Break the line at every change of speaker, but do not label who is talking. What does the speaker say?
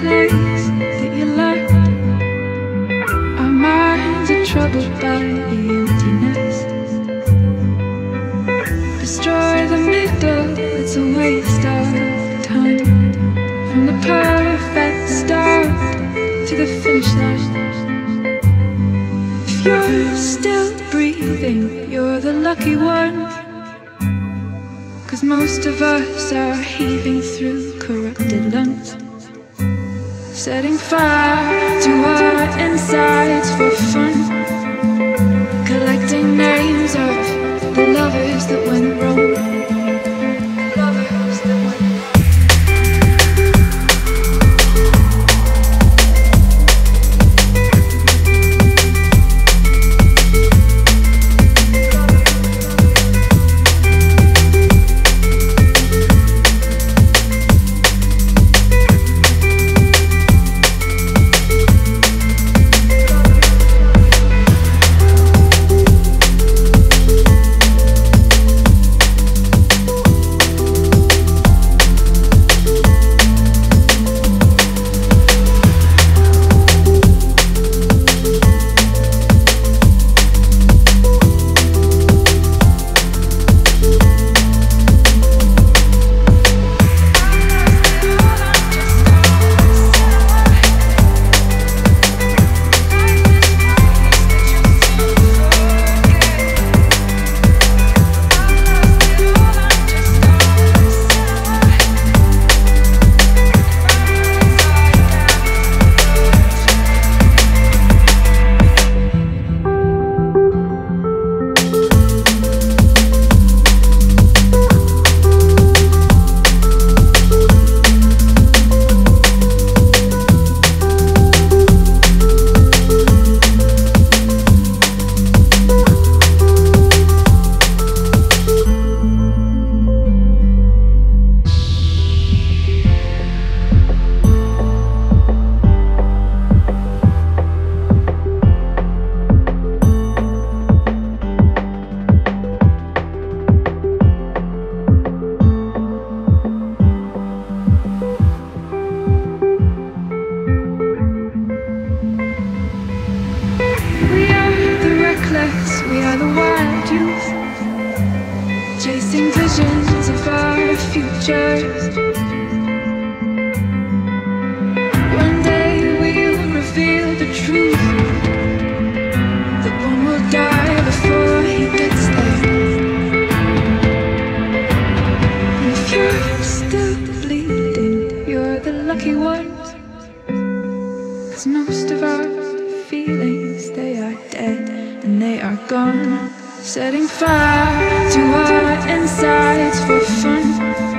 place that you left. Our minds are troubled by the emptiness. Destroy the middle, it's a waste of time. From the perfect start to the finish line. If you're still breathing, you're the lucky one. 'Cause most of us are heaving through corrupted lungs, setting fire to our insides for fun, collecting names of the lovers that went wrong. Lovers that went wrong. We are the wild youth, chasing visions of our futures. One day we'll reveal the truth, that one will die before he gets there. And if you're still bleeding, you're the lucky ones, 'cause most of our feelings, they are dead and they are gone, setting fire to our insides for fun.